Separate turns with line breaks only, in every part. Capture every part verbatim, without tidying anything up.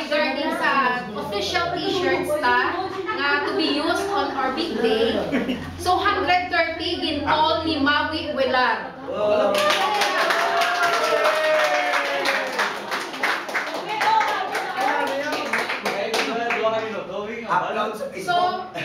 regarding sa official t-shirts ta nga to be used on our big day. So one hundred thirty gintol ni Maui Huelar. So,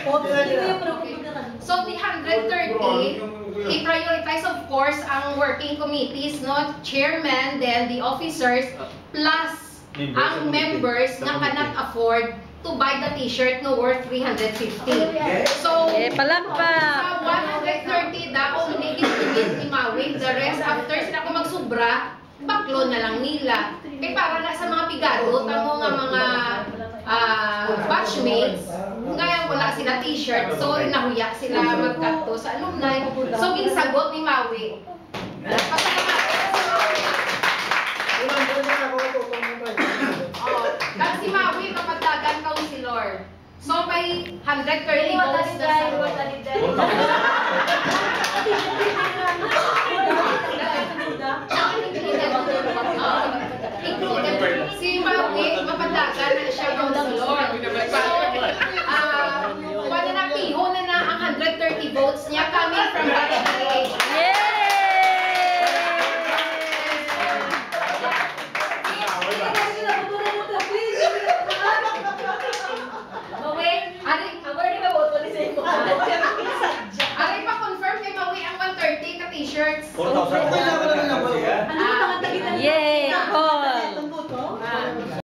so the one hundred thirty, i-prioritize of course ang working committees, no, chairman, then the officers, plus ang members na cannot afford to buy the t-shirt no worth three hundred fifty. So,
eh, palakpa.
sa one hundred thirty daw only distribute ni Maui, the rest after sila kung magsubra, baklo na lang nila. Kaya para na sa mga pigado, tamo nga mga uh, batchmates, ngayon wala sila t-shirt, so nahuya sila magkakto sa alumni. So, ginsagot ni Maui. Oh, kasi si Maui kapagdagan councilor. So, may one hundred thirty votes na sa